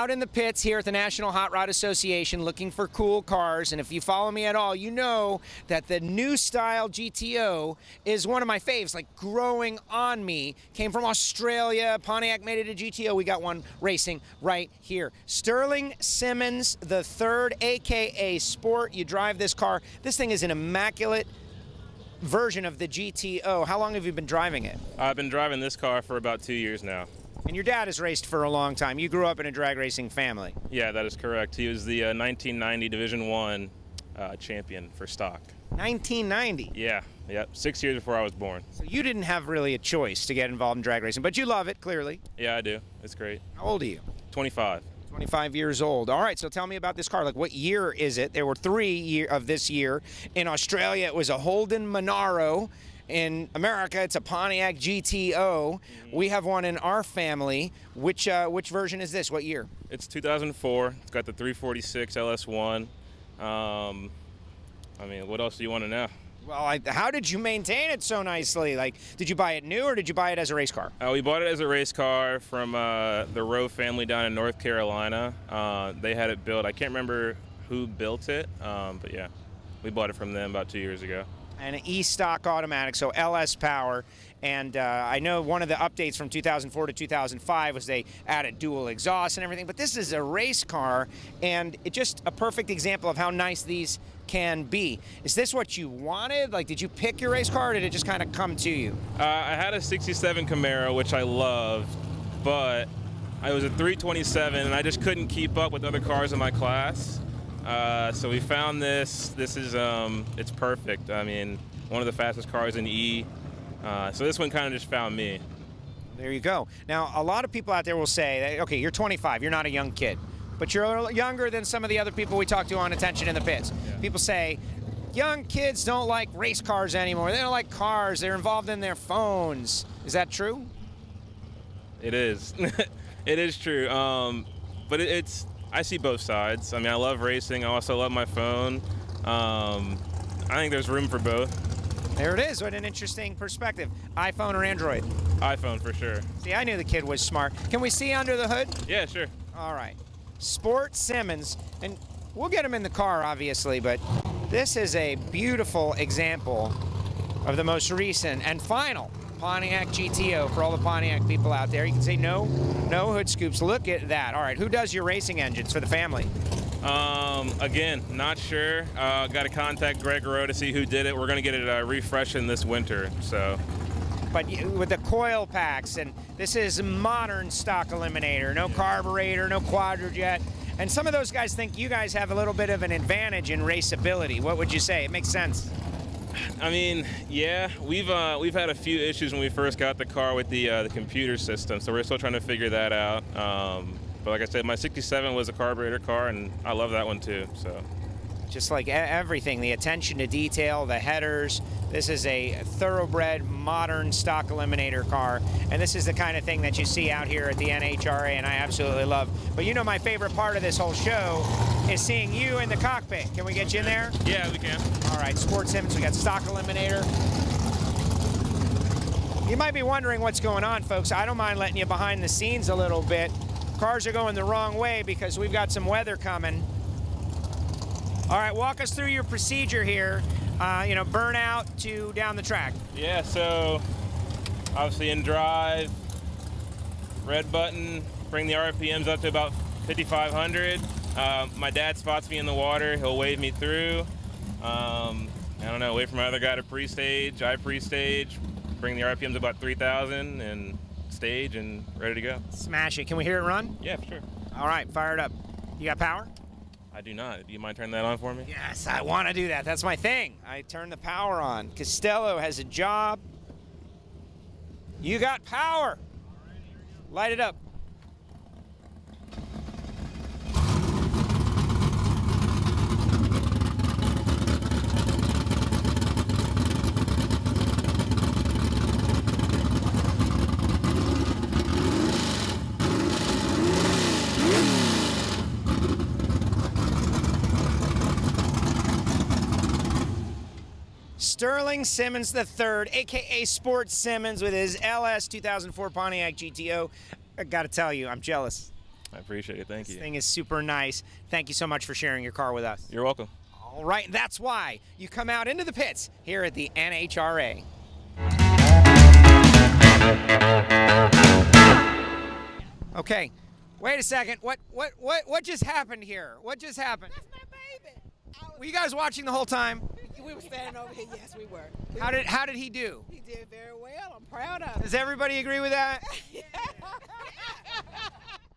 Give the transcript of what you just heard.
out in the pits here at the National Hot Rod Association looking for cool cars, and if you follow me at all, you know that the new style GTO is one of my faves, like growing on me. Came from Australia, Pontiac made it a GTO, we got one racing right here. Sterling Simmons the third, AKA Sport. You drive this car. This thing is an immaculate version of the GTO. How long have you been driving it? I've been driving this car for about 2 years now. And your dad has raced for a long time. You grew up in a drag racing family. Yeah, that is correct. He was the 1990 Division I champion for stock. 1990? Yeah, 6 years before I was born. So you didn't have really a choice to get involved in drag racing, but you love it, clearly. Yeah, I do. It's great. How old are you? 25. 25 years old. All right, so tell me about this car. Like, what year is it? There were 3 years of this year. In Australia, it was a Holden Monaro. In America, it's a Pontiac GTO. We have one in our family. Which version is this? What year? It's 2004. It's got the 346 LS1. I mean, what else do you want to know? Well, how did you maintain it so nicely? Like, did you buy it new or did you buy it as a race car? We bought it as a race car from the Rowe family down in North Carolina. They had it built. I can't remember who built it, but yeah, we bought it from them about 2 years ago. And an E-stock automatic, so LS power. And I know one of the updates from 2004 to 2005 was they added dual exhaust and everything, but this is a race car, and it's just a perfect example of how nice these can be. Is this what you wanted? Like, did you pick your race car, or did it just kind of come to you? I had a 67 Camaro, which I loved, but I was a 327, and I just couldn't keep up with other cars in my class. So we found this. This is, it's perfect. I mean, one of the fastest cars in E. So this one kind of just found me. There you go. Now, a lot of people out there will say, that, okay, you're 25, you're not a young kid, but you're younger than some of the other people we talk to on Attention in the Pits. Yeah. People say, young kids don't like race cars anymore. They don't like cars. They're involved in their phones. Is that true? It is. It is true. But it's, I see both sides. I mean, I love racing. I also love my phone. I think there's room for both. There it is. What an interesting perspective. iPhone or Android? iPhone for sure. See, I knew the kid was smart. Can we see under the hood? Yeah, sure. All right. Sport Simmons, and we'll get him in the car, obviously, but this is a beautiful example of the most recent and final Pontiac GTO for all the Pontiac people out there. You can say no hood scoops. Look at that. All right, who does your racing engines for the family? Again, not sure. Got to contact Greg Rowe to see who did it. We're going to get it refreshing this winter, so. But with the coil packs, and this is modern Stock Eliminator, no carburetor, no quadrajet. And some of those guys think you guys have a little bit of an advantage in raceability. What would you say? It makes sense. I mean, yeah, we've had a few issues when we first got the car with the computer system, so we're still trying to figure that out. But like I said, my 67 was a carburetor car, and I love that one too. So, just like everything, the attention to detail, the headers. This is a thoroughbred, modern Stock Eliminator car, and this is the kind of thing that you see out here at the NHRA, and I absolutely love. But you know, my favorite part of this whole show is seeing you in the cockpit. Can we get you in there? Yeah, we can. All right, Sport Simmons, we got Stock Eliminator. You might be wondering what's going on, folks. I don't mind letting you behind the scenes a little bit. Cars are going the wrong way because we've got some weather coming. All right, walk us through your procedure here. You know, burnout to down the track. Yeah, so obviously in drive, red button, bring the RPMs up to about 5,500. My dad spots me in the water. He'll wave me through. I don't know, wait for my other guy to pre-stage. I pre-stage, bring the RPMs to about 3,000 and stage and ready to go. Smash it. Can we hear it run? Yeah, for sure. All right, fire it up. You got power? I do not. Do you mind turning that on for me? Yes, I want to do that. That's my thing. I turn the power on. Castello has a job. You got power. Light it up. Sterling Simmons III, AKA Sport Simmons, with his LS 2004 Pontiac GTO. I gotta tell you, I'm jealous. I appreciate it. Thank you. This thing is super nice. Thank you so much for sharing your car with us. You're welcome. All right, and that's why you come out into the pits here at the NHRA. Okay, wait a second. What just happened here? What just happened? That's my baby. Were you guys watching the whole time? We were standing over here. Yes, we were. How did he do? He did very well. I'm proud of him. Does everybody agree with that?